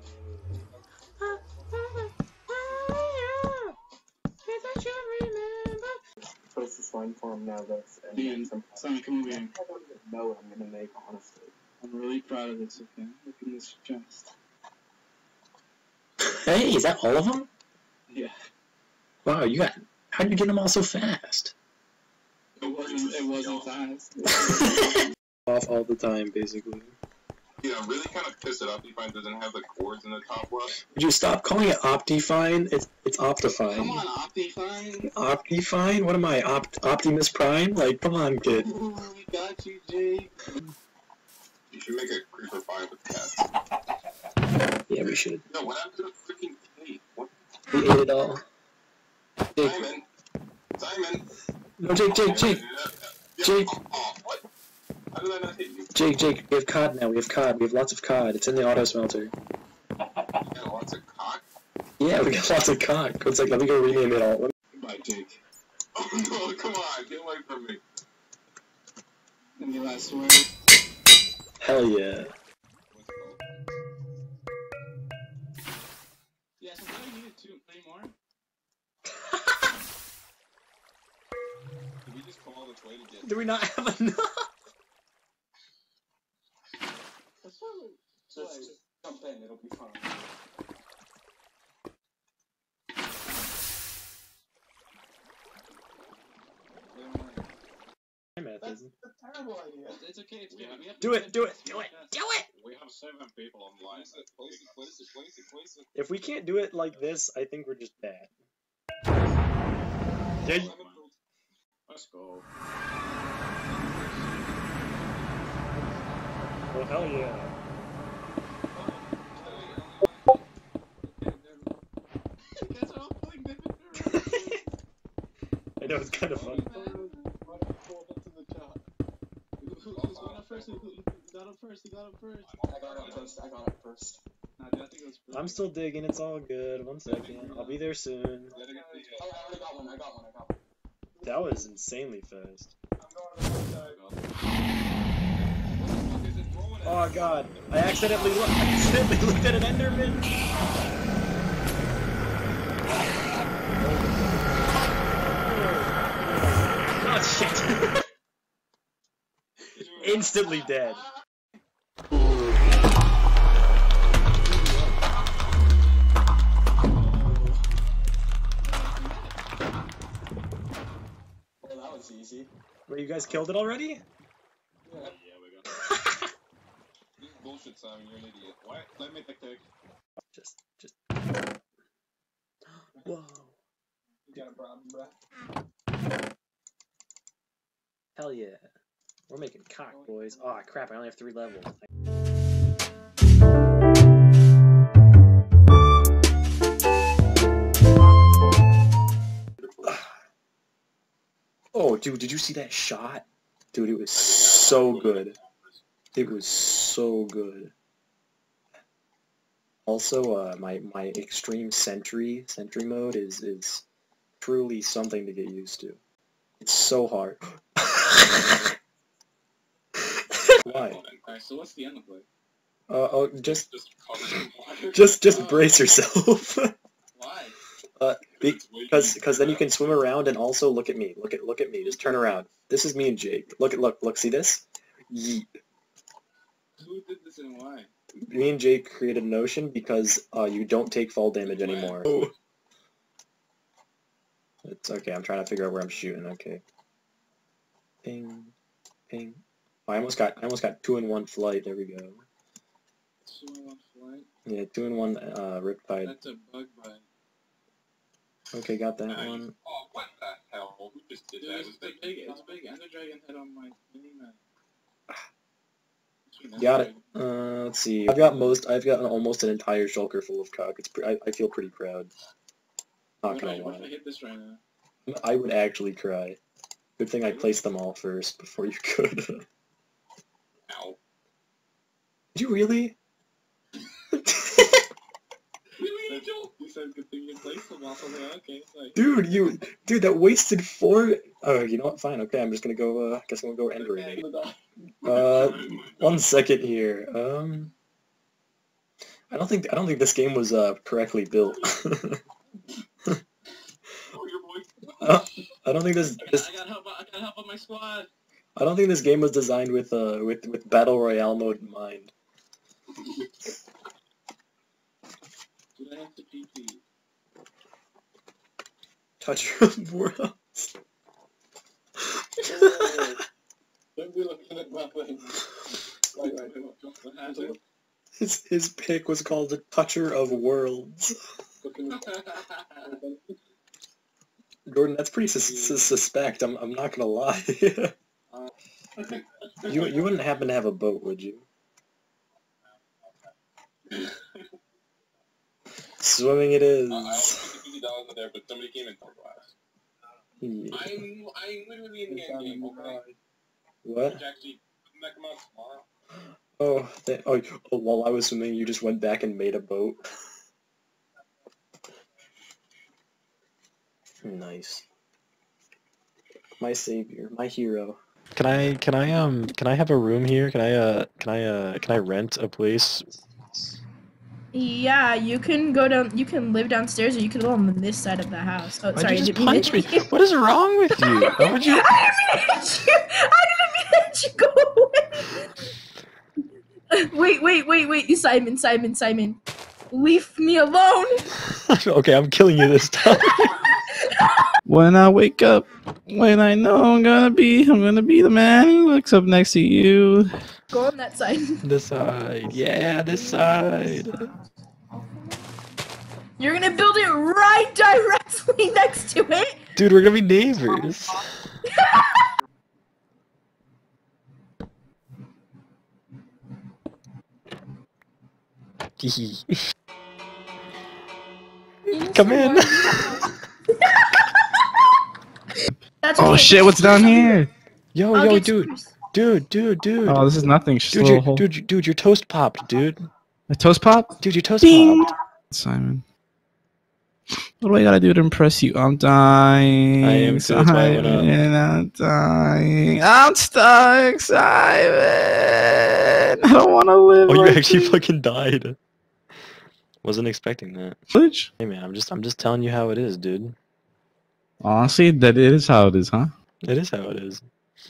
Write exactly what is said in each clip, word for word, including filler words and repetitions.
Post this line for him now, that's and Ian, Simmy, come over here. I don't even know what I'm gonna make, honestly. I'm really proud of this, okay? Look at this chest. Hey, is that all of them? Yeah. Wow, you got... How did you get them all so fast? It wasn't, it wasn't fast. Off all the time, basically. Yeah, I'm really kind of pissed that Optifine doesn't have the chords in the top left. Would you stop calling it Optifine? It's it's Optifine. Come on, Optifine. Optifine? What am I, Opt Optimus Prime? Like, come on, kid. Ooh, we got you, Jake. You should make a creeper five with cats. Yeah, we should. No, what happened to the freaking cake? What? We ate it all. Jake. Simon! Simon! No, Jake, Jake, Jake! Yeah. Jake! Oh, oh, what? How did I not hit you? Jake, Jake, we have cod now, we have cod, we have lots of cod. It's in the auto smelter. You got lots of cock? Yeah, we got lots of cod. It's like, let me go rename it all. Let me... Goodbye, Jake. Oh no, come on, get away from me. Any last words? Hell yeah. Yeah, so how do you need two, three more? Did we just call this way to get... Do we not have enough? That's probably... Just, just jump in, it'll be fun. That's a terrible idea. It's okay, it's okay. We have Do it, do it, do it, do it! We have seven people online. Place it, place it, place it, place it, place it. If we can't do it like this, I think we're just bad. Yeah, you... Let's go. Well, hell yeah. I know, it's kind of fun. Who's going up first? Who got up first? Who got up first? I got it first, I got it first. Nah, dude, I think it was first. I'm still digging, it's all good. One second. I'll be there soon. Oh, I already got one, I got one, I got one. That was insanely fast. I'm going to the first side. Oh god, I accidentally, lo I accidentally looked at an Enderman! Oh shit! Instantly dead. Well, that was easy. Wait, you guys killed it already? Yeah. Yeah, we got it. This is bullshit, Simon. You're an idiot. What? Let me take take. Just, just... Whoa. You got a problem, bruh? Hell yeah. We're making cock, boys. Aw, oh, crap, I only have three levels. Oh, dude, did you see that shot? Dude, it was so good. It was so good. Also, uh, my, my extreme sentry, sentry mode is, is truly something to get used to. It's so hard. Why? Alright, so what's the end of it? Uh, oh, just, Just covered in water. just, just brace yourself. Why? uh, because, because then you can swim around and also look at me. Look at, look at me. Just turn around. This is me and Jake. Look at, look, look. See this? Yeet. Who did this and why? Me and Jake created an ocean because uh, you don't take fall damage anymore. Oh. It's okay. I'm trying to figure out where I'm shooting. Okay. Ping, ping. Oh, I almost got, I almost got two in one flight. There we go. Two in one flight? Yeah, two in one uh, riptide. That's a bug bite. Okay, got that Nice. one. Oh, what the hell? Who just did Dude, that? it's a big, it's a big Ender Dragon head on my mini-map. Got it. Uh, let's see. I've got most. I've got an, almost an entire shulker full of cock. It's. Pre I, I feel pretty proud. Not What if, gonna I, what if I lie. hit this right now? I would actually cry. Good thing I placed them all first before you could. Ow. Did you really? You said good thing you placed them all, so I'm like, okay. Like, Dude, you. Dude, that wasted four. Oh, you know what? Fine. Okay, I'm just gonna go. Uh, I guess I'm gonna go end rating. Uh, one second here. Um. I don't think I don't think this game was uh correctly built. Oh, your boy. I don't, I don't think this, I got, this I got help. I got help on my squad. I don't think this game was designed with uh with with battle royale mode in mind. Did I have to pee pee? Touch of worlds. Oh, don't be looking at my thing. Wait, wait, what, what happened? His his pick was called the Toucher of Worlds. Jordan, that's pretty sus sus suspect. I'm I'm not gonna lie. you you wouldn't happen to have a boat, would you? Swimming it is. Uh, I also put fifty dollars in there, but somebody came in for glass. Yeah. I'm I'm literally in the end game. Okay. What? Which actually doesn't that come out tomorrow? Oh, they, oh, oh, while I was swimming, you just went back and made a boat. Nice. My savior, my hero. Can I, can I, um, can I have a room here? Can I, uh, can I, uh, can I rent a place? Yeah, you can go down. You can live downstairs, or you can live on this side of the house. Oh, Why'd sorry, you I just didn't mean punch to me? hit you. What is wrong with you? How would you? I didn't mean to hit you. I didn't mean to hit you. Go away. Wait, wait, wait, wait. You, Simon, Simon, Simon. Leave me alone. Okay, I'm killing you this time. When I wake up, when I know I'm gonna be, I'm gonna be the man who looks up next to you. Go on that side. This side, yeah, this side. You're gonna build it right directly next to it. Dude, we're gonna be neighbors. Come in. That's Oh okay. shit, what's down here? Yo, I'll yo, get dude, spruce. dude, dude, dude. Oh, this is nothing. Just Dude, a your, little hole. dude, your- dude, your toast popped, dude. A toast pop? Dude, your toast Ding! popped. Simon. What do I gotta do to impress you? I'm dying. I am too, that's why I went up. Simon, I'm dying. I'm stuck, Simon. I don't wanna live. Oh, you like actually this. fucking died. Wasn't expecting that. Which? Hey man, I'm just, I'm just telling you how it is, dude. Honestly, that is how it is, huh? It is how it is.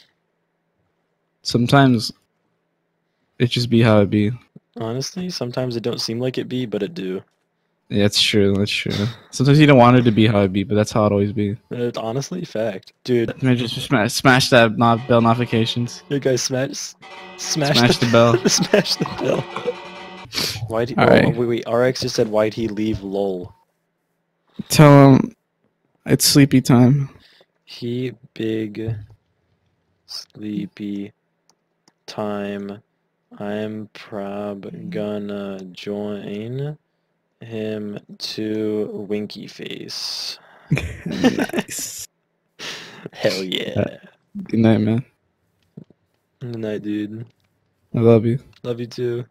Sometimes it just be how it be. Honestly, sometimes it don't seem like it be, but it do. Yeah, that's true. That's true. Sometimes you don't want it to be how it be, but that's how it always be. It's honestly fact, dude. Maybe just smash, smash that not bell notifications. You guys smash, smash, Smash the bell. smash the bell. Why'd he? All oh, right. wait, wait. R X just said, "Why'd he leave?" Lol. Tell him it's sleepy time. He big sleepy time. I'm prob gonna join him to Winky Face. Nice. Hell yeah. Good night, man. Good night, dude. I love you. Love you too.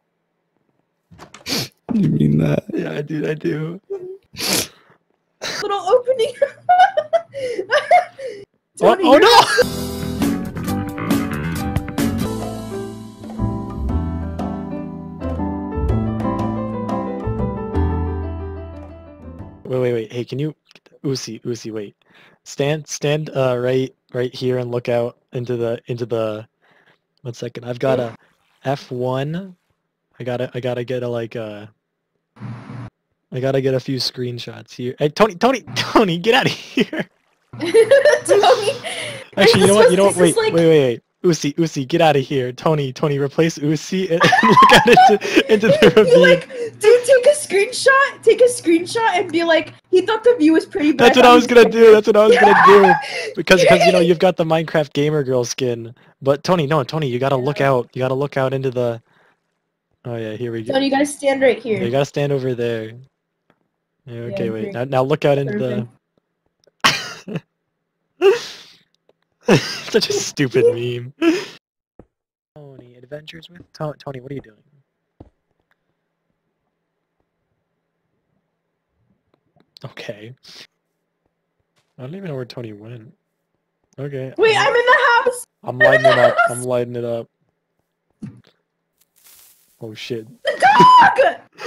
You mean that? Yeah, dude, I do. Little opening. Oh, Tony, oh you're- no! Wait, wait, wait. Hey, can you, Uzi, Uzi, wait. Stand, stand, uh, right, right here and look out into the, into the. One second. I've got a F one. I gotta, I gotta get a like a. I gotta get a few screenshots here. Hey, Tony, Tony, Tony, get out of here! Tony. Actually, you know what? You know what? This is Wait, like- wait, wait, wait. Uzi, Uzi, get out of here. Tony, Tony, replace Uzi and, and look out into, into the Be ravine. like, dude, take a screenshot. Take a screenshot and be like, he thought the view was pretty bad. That's what I was gonna do. That's what I was gonna do. Because, because you know, you've got the Minecraft gamer girl skin. But Tony, no, Tony, you gotta look out. You gotta look out into the. Oh yeah, here we go. Tony, you gotta stand right here. Yeah, you gotta stand over there. Yeah, okay, Yeah, wait. great. Now, now look out into the. Such a stupid meme. Tony, adventures with To- Tony. What are you doing? Okay. I don't even know where Tony went. Okay. Wait, I'm, I'm in the house. I'm lighting it up. I'm lighting it up. Oh shit. The dog.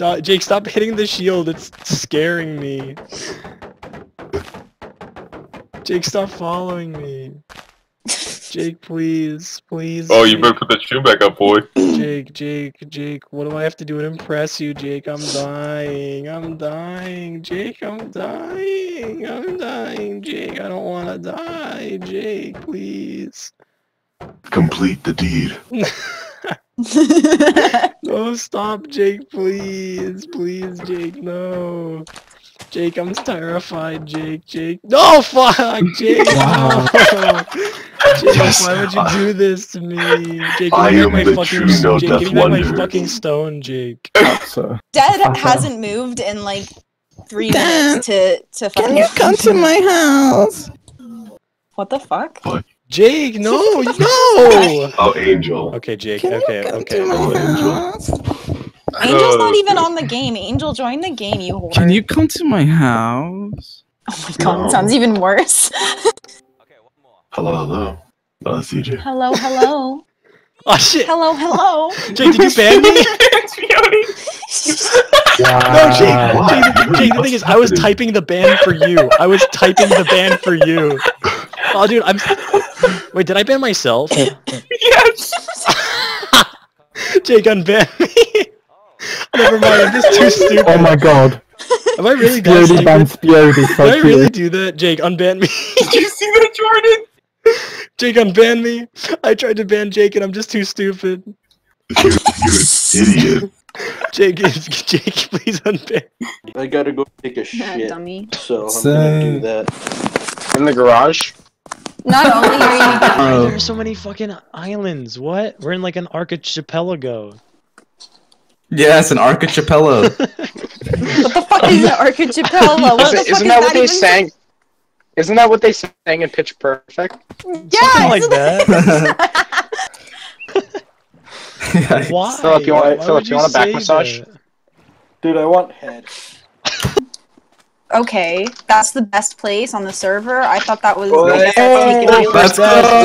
Die. Jake, stop hitting the shield. It's scaring me. Jake, stop following me. Jake, please, please. Oh, you Jake. better put that shoe back up, boy. Jake, Jake, Jake, what do I have to do to impress you, Jake? I'm dying. I'm dying. Jake, I'm dying. I'm dying. Jake, I don't want to die. Jake, please. Complete the deed. No, stop, Jake, please. Please, Jake, no. Jake, I'm terrified, Jake. Jake. No, fuck, Jake. Wow. No. Jake, Yes, why would you I- do this to me? Jake, I give me am back my the fucking true no Jake, death give me back my wonder. fucking stone, Jake. So, Dad Okay. hasn't moved in like three Dad, minutes to to fucking. can you come to my house? What the fuck? Jake, no, no. Oh, Angel. Okay, Jake. Can Okay, you come okay. to my okay. house? Angel's not Oh, even on the game. Angel, join the game, you whore. Can you come to my house? Oh my god, No. it sounds even worse. Hello, hello. Oh, that's C J. Hello, hello. Oh shit. Hello, hello. Jake, did you ban me? No, Jake. Wow. Jake, the, Jake, the thing is, I was typing the ban for you. I was typing the ban for you. Oh, dude, I'm. Wait, did I ban myself? Yes! Jake, unban me. Never mind, I'm just too stupid. Oh my god. Am I really that Spjoti ban stupid? Spjoti, so Did I really cute. do that? Jake, unban me. Did you see that, Jordan? Jake, unban me. I tried to ban Jake and I'm just too stupid. You're, you're an idiot. Jake, Jake, please unban me. I gotta go take a shit, Dummy. so I'm So- gonna do that. In the garage? Not only are you Oh. There's so many fucking islands. What? We're in like an archipelago. Yes, an archipelago. what the fuck is an archipelago? What the fuck Isn't, isn't is that what they even- sang? Isn't that what they sang in Pitch Perfect? Something Yeah, like that. Yeah. Why? Philip, you want- Why Philip, would you want a back say massage? that? Dude, I want head. Okay, that's the best place on the server. I thought that was. Oh, I guess that's taking Oh, you. Let's go!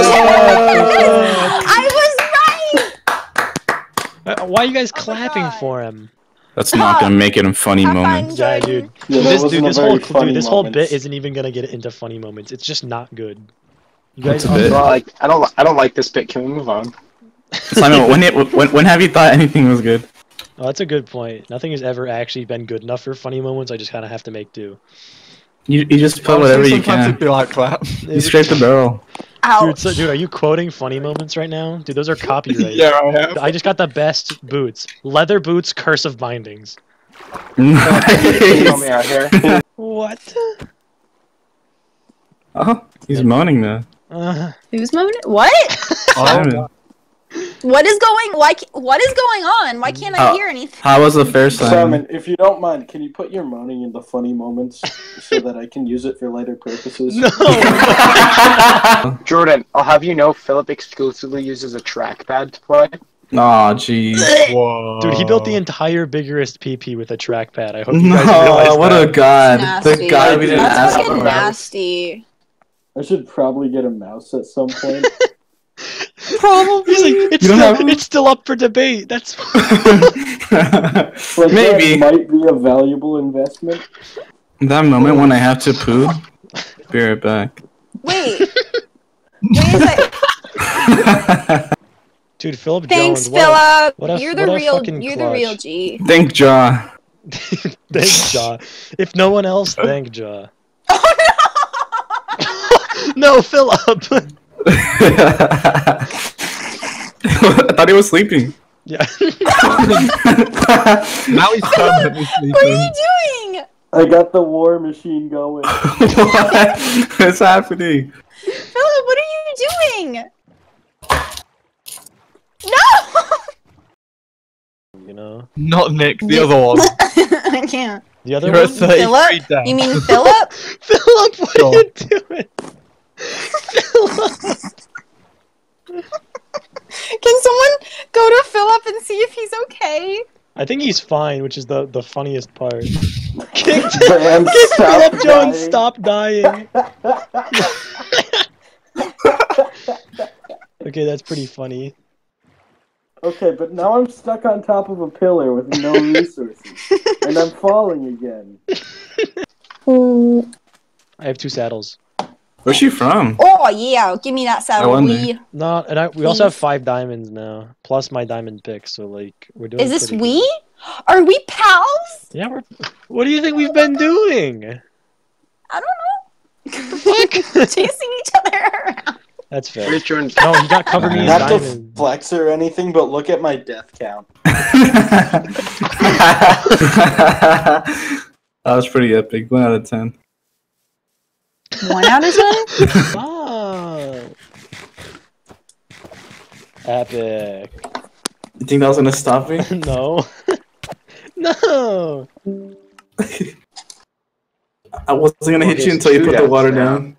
I was right. Uh, Why are you guys Oh my clapping God. for him? That's not gonna make it a funny Have moment. fun, Yeah, Jordan. dude. Yeah, that This, wasn't dude, a this very whole funny dude, this whole moment. bit isn't even gonna get it into funny moments. It's just not good. You What's guys a bit? Well, like, I don't, I don't like this bit. Can we move on? Simon, when, it, when when have you thought anything was good? Oh, that's a good point. Nothing has ever actually been good enough for funny moments. I just kind of have to make do. You you just put whatever you Sometimes can. it'd be like clap. You scrape the barrel. Ouch. Dude, so, dude, are you quoting funny moments right now? Dude, those are copyright. Yeah, I have. I just got the best boots. Leather boots, curse of bindings. Help me Nice. out here. What? Oh, he's moaning now. Uh, Who's moaning? What? Simon. What is going? Why? ca- What is going on? Why can't I Uh, hear anything? How was the fair, Simon? Simon, if you don't mind, can you put your moaning in the funny moments so that I can use it for later purposes? no. Jordan, I'll have you know, Philip exclusively uses a trackpad to play. Aw, jeez. Whoa. Dude, he built the entire biggest P P with a trackpad. I hope you guys realize No, what that. a god. Nasty. The guy we didn't That's ask fucking for. nasty. I should probably get a mouse at some point. Probably. He's like, it's You don't still, have- it's still up for debate. That's But Maybe. that might be a valuable investment. That moment when I have to poo. Be right back. Wait. Wait a sec. dude, Philip Thanks, Jones. What a, Philip. what a- You're the what a real. fucking You're the real clutch. G. Thank Jaw. thank Jaw. If no one else, thank Jaw. Oh No, Philip. I thought he was sleeping. Yeah. Now he's permanently no! What are sleeping. you doing? I got the war machine going. What? What's happening? Philip, what are you doing? No! You know, Not Nick, the other one. I can't. the other You're one. at thirty-three Philip? down. You mean Philip? Philip, what Sure. are you doing? Philip. Can someone go to Philip and see if he's okay? I think he's fine, which is the the funniest part. Kick, Bam, kick stop Philip Jones, dying. stop dying. Okay, that's pretty funny. Okay, but now I'm stuck on top of a pillar with no resources, and I'm falling again. Oh, I have two saddles. Where's she from? oh yeah, give me that saddle. wonder. We. No, and I, we also have Please. five diamonds now, plus my diamond pick. So like, we're doing. Is this pretty we? good. Are we pals? Yeah, we're. What do you think we've been doing? I don't know. Fuck. Chasing each other around. That's fair. Where's Jordan? No, he got covered me in Not to diamond. flex or anything, but look at my death count. That was pretty epic. One out of ten. One out of ten? Oh. Epic. You think that was gonna stop me? No. No. I wasn't gonna hit Okay, you until you two put the deaths water now. down.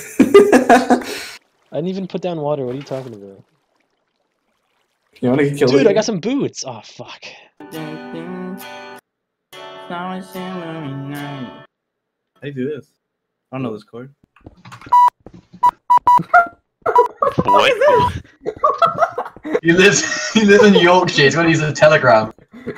I didn't even put down water. What are you talking about? You wanna get killed? Dude, I again? got some boots. Oh, fuck. How do you do this? I don't know this chord. What? He lives, he lives in Yorkshire. He's going to use a telegram.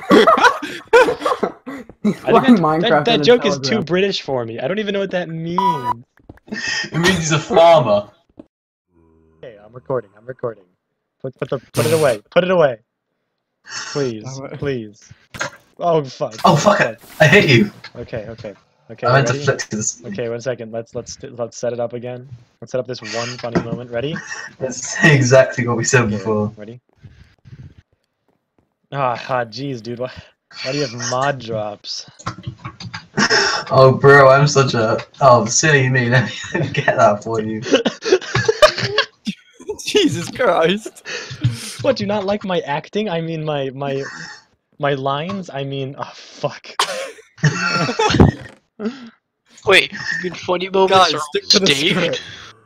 I think that, that, that joke is too British for me. I don't even know what that means. It means he's a farmer. Okay, I'm recording. I'm recording. Put, put, the, put it away. Put it away. Please. Please. Oh, fuck. Oh, fuck it. I hit you. Okay, okay. Okay, I meant to ready? flick to this. Okay, one second. Let's let's let's set it up again. Let's set up this one funny moment. Ready? That's exactly what we said Okay, before. ready? Ah, ah, jeez, dude. Why, why do you have mod drops? Oh, bro, I'm such a... Oh, silly me. Let me, let me get that for you. Jesus Christ. What, do you not like my acting? I mean, my my my lines? I mean, oh fuck. Wait, good funny moments Guys, are stick to the staged? script.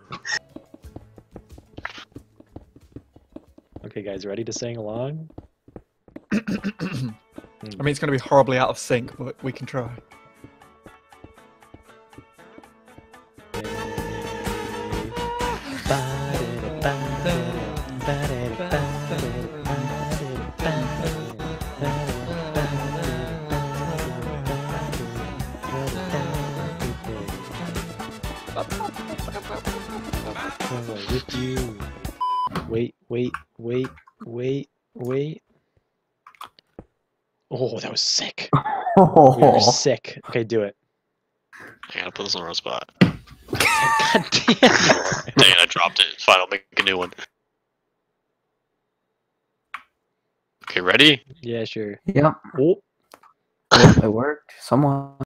Okay, guys, ready to sing along? I mean, it's going to be horribly out of sync, but we can try. With you. Wait, wait, wait, wait, wait. Oh, that was sick. We are sick. Okay, do it. I gotta put this on the wrong spot. God damn it. Dang, I dropped it. It's fine, I'll make a new one. Okay, ready? Yeah, sure. Yep. Oh. It, it worked. Somewhat.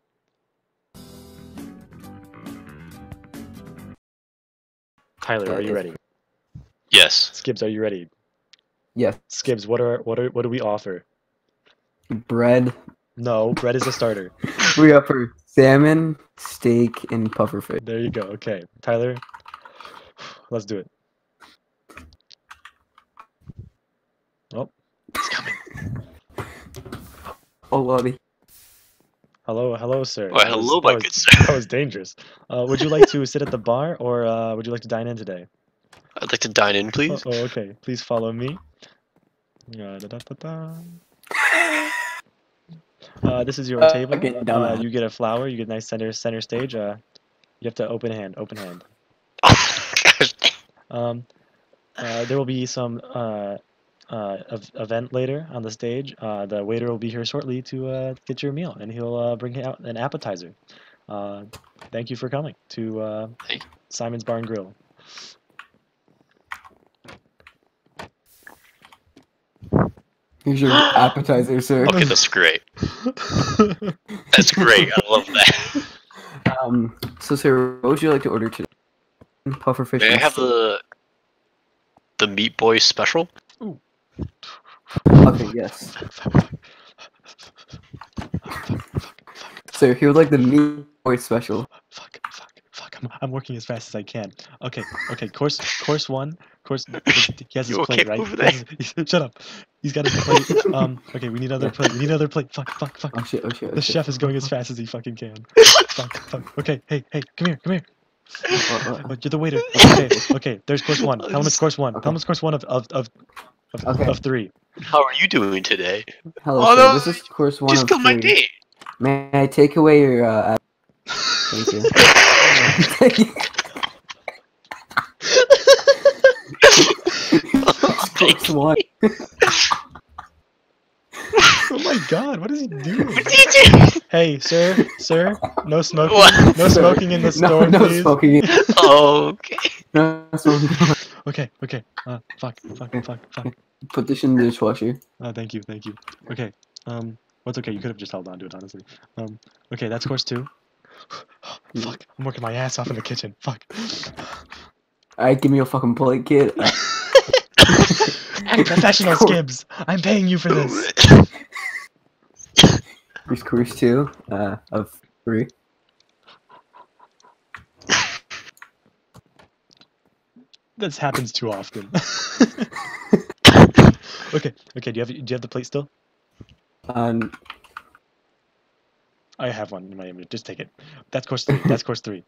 Tyler, are you ready? Yes. Skibbs, are you ready? Yes. Skibbs, what are what are what do we offer? Bread. No, bread is a starter. We offer salmon, steak, and pufferfish. There you go. Okay, Tyler, let's do it. Oh, it's coming. Oh, lordy. Hello, hello, sir. Why, That was- hello, that my was- good sir. That was dangerous. Uh, would you like to sit at the bar, or uh, would you like to dine in today? I'd like to dine in, please. Oh, oh, okay. Please follow me. Uh, da, da, da, da. Uh, this is your Uh, table. okay, Uh, dumbass. you get a flower. You get a nice center center stage. Uh, you have to open hand. Open hand. Um, uh, there will be some uh, uh, ev- event later on the stage. Uh, the waiter will be here shortly to uh, get your meal, and he'll uh, bring out an appetizer. Uh, thank you for coming to uh, Simon's Bar and Grill. Here's your appetizer, sir. Okay, that's great. That's great. I love that. Um, so, sir, what would you like to order today? Pufferfish. May I and have steak. the the Meat Boy special? Okay, yes. Sir, he would like the meat boy special. Fuck, fuck, fuck. I'm, I'm working as fast as I can. Okay, okay. Course, course one. Course. He has his You plate, okay right? over He there? has his- shut up. He's got his plate. Um. Okay, we need another plate. We need another plate. Fuck, fuck, fuck. Oh shit! Oh shit! Oh, The shit. chef is going as fast as he fucking can. Fuck, fuck. Okay, hey, hey, come here, come here. What, what? Oh, you're the waiter. Okay, okay. There's course one. Tell him it's course one. Tell him it's course one of of of. of, Okay. of three. How are you doing today? Hello, Oh sir. no! This is course one Just of killed my three. date. May I take away your? Uh, app- Thank you. Course one. Oh my god, what is he doing? What did you do? Hey, sir, sir, no smoking, What? no smoking in the store, no, no please. smoking. Okay. No smoking. Okay, okay. Uh, fuck, fuck, fuck, fuck. Put this in the dishwasher. Oh, thank you, thank you. Okay, um, what's okay? You could have just held on to it, honestly. Um, okay, that's course two. Fuck, I'm working my ass off in the kitchen. Fuck. Alright, give me your fucking plate, kid. Uh, Hey, professional Skibs, I'm paying you for this. Here's course two uh, of three. This happens too often. Okay, okay. Do you have do you have the plate still? Um, I have one in my inventory. Just take it. That's course three. That's course three.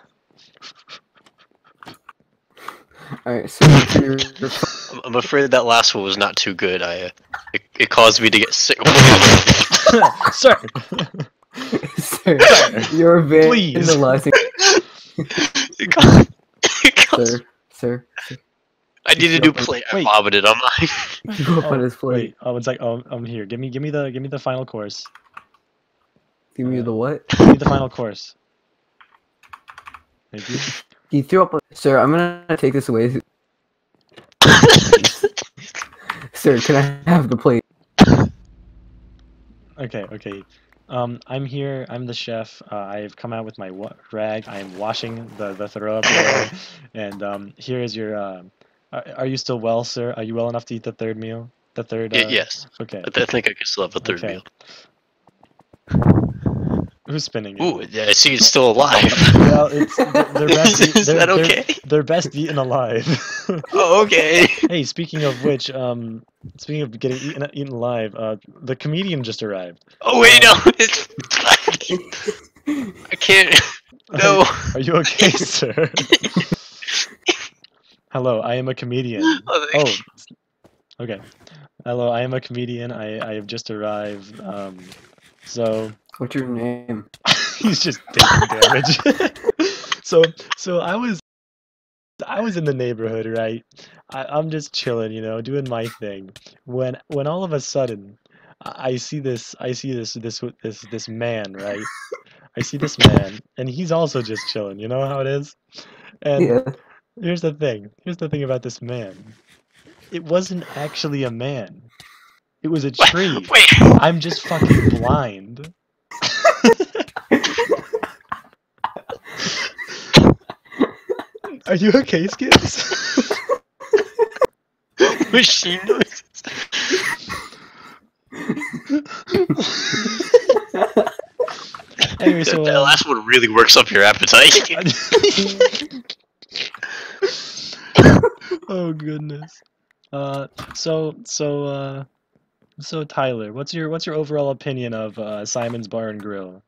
Alright, so I'm- I'm afraid that last one was not too good. I uh, it, it caused me to get sick. Sir. sir, you're vandalizing. It caused, it caused, Sir, sir, sir. I need a new plate. I Wait. vomited on mine. Go up on his plate. Wait. Oh, it's like oh, I'm here. Give me, give me the, give me the final course. Give me the what? Give me the final course. Thank you. He threw up. A... Sir, I'm gonna take this away. Sir, can I have the plate? Okay, okay. Um, I'm here. I'm the chef. Uh, I've come out with my wa rag. I am washing the the throw up there, and um, here is your. Uh, are, are you still well, sir? Are you well enough to eat the third meal? The third. Uh, Y- yes. Okay. I, th- I think I can still have a third Okay. meal. Who's spinning it? Ooh, yeah, I see it's still alive. Well, it's they're best. Is they're, that they're- okay? They're best eaten alive. Oh, okay. Hey, speaking of which, um, speaking of getting eaten eaten alive, uh, the comedian just arrived. Oh wait, no, it's I can't. No. Are, are you okay, sir? Hello, I am a comedian. Oh, Oh, okay. Hello, I am a comedian. I I have just arrived. Um, so What's your name? he's just taking damage. so so I was I was in the neighborhood, right? I, I'm just chilling, you know, doing my thing. When when all of a sudden I I see this I see this this this this man, right? I see this man, and he's also just chilling. You know how it is. And Yeah. here's the thing. Here's the thing about this man. It wasn't actually a man. It was a tree. Wait. I'm just fucking blind. Are you okay, Skips? Machine noises. Anyway, so that uh, last one really works up your appetite. oh goodness. Uh, so so uh, so Tyler, what's your what's your overall opinion of uh, Simon's Bar and Grill?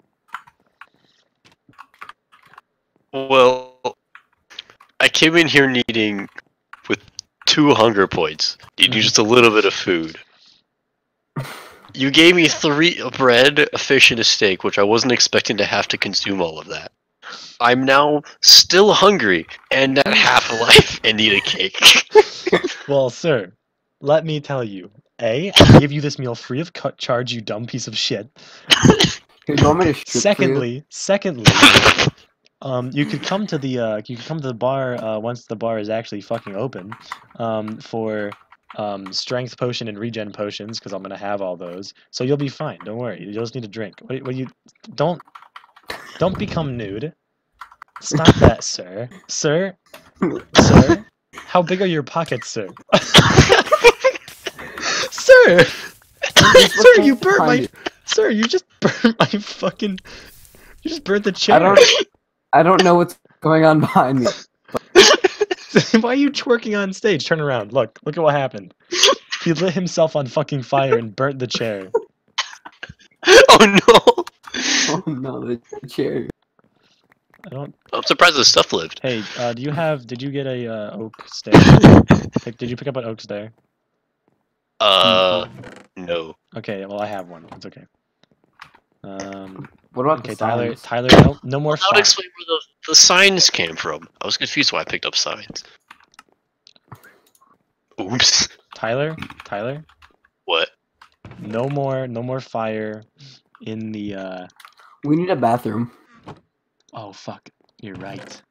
Well, I came in here needing with two hunger points, needing just a little bit of food. You gave me three a bread, a fish, and a steak, which I wasn't expecting to have to consume all of that. I'm now still hungry and at half a life and need a cake. Well, sir, let me tell you. A, I give you this meal free of cut charge, you dumb piece of shit. You want me to strip for you? Secondly, secondly, um, you could come to the uh, you could come to the bar uh, once the bar is actually fucking open, um, for um, strength potion and regen potions, because I'm gonna have all those. So you'll be fine. Don't worry. You just need a drink. What, what you don't don't become nude. Stop that, sir. Sir, sir. How big are your pockets, sir? Sir, sir, you burnt my. Sir, you just burnt my fucking. You just burnt the chair. I don't. I don't know what's going on behind me. Why are you twerking on stage? Turn around. Look. Look at what happened. He lit himself on fucking fire and burnt the chair. Oh no! Oh no, the chair. I don't. I'm surprised the stuff lived. Hey, uh, do you have? Did you get a uh, oak stair? Pick, did you pick up an oak stair? Uh, no. Okay, well I have one. It's okay. Um, What about okay, the Tyler? signs? Tyler, no, no more. How would fi- explain where the, the signs came from? I was confused why I picked up signs. Oops. Tyler, Tyler, What? no more, no more fire in the. uh... We need a bathroom. Oh fuck, you're right.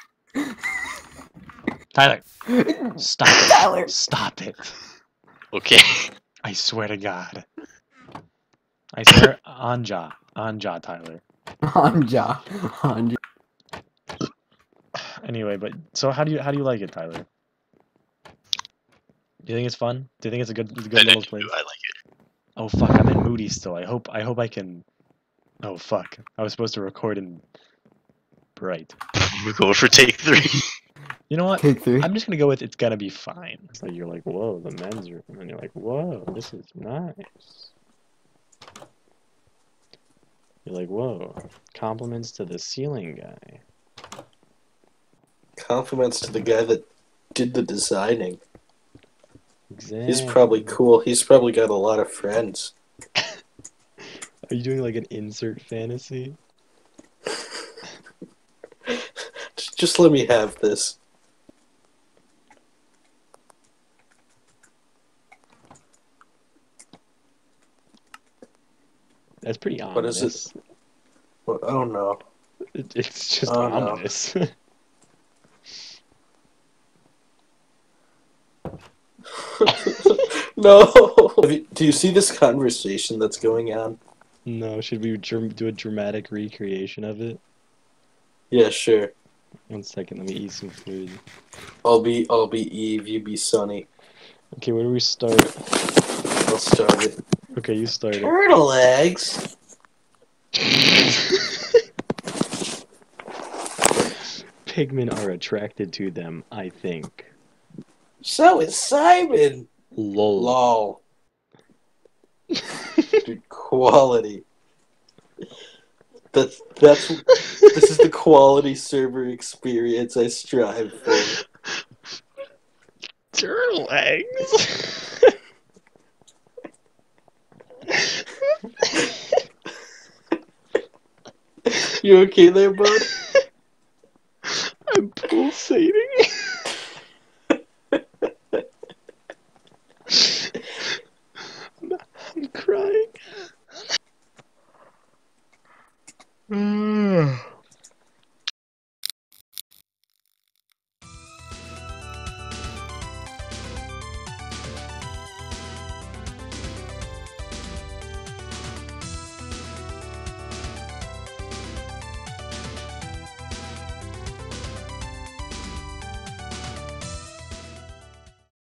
Tyler, stop it. Tyler. Stop it. Okay. I swear to God. I swear on jaw, on jaw, Tyler. On jaw. On jaw. Anyway, but so how do you how do you like it, Tyler? Do you think it's fun? Do you think it's a good a good I little do. place? I like it. Oh fuck, I'm in Moody still. I hope I hope I can. Oh fuck, I was supposed to record in Bright. We're going for take three. You know what? Take three. I'm just gonna go with it's gonna be fine. So you're like, whoa, the men's room, and you're like, whoa, this is nice. You're like, whoa, compliments to the ceiling guy. Compliments to the guy that did the designing. Exactly. He's probably cool. He's probably got a lot of friends. Are you doing like an insert fantasy? Just let me have this. That's pretty ominous. What is it? What, oh no. It, it's just Oh, ominous. No. Have you- Do you see this conversation that's going on? No, should we dr- do a dramatic recreation of it? Yeah, sure. One second, let me eat some food. I'll be I'll be Eve, you be Sunny. Okay, where do we start? I'll start it. Okay, you start it. Turtle eggs. Pigmen are attracted to them, I think. So is Simon. Lol. Lol. Dude, quality. That's that's this is the quality server experience I strive for. Turtle eggs. You okay there, bud? I'm pulsating. I'm crying.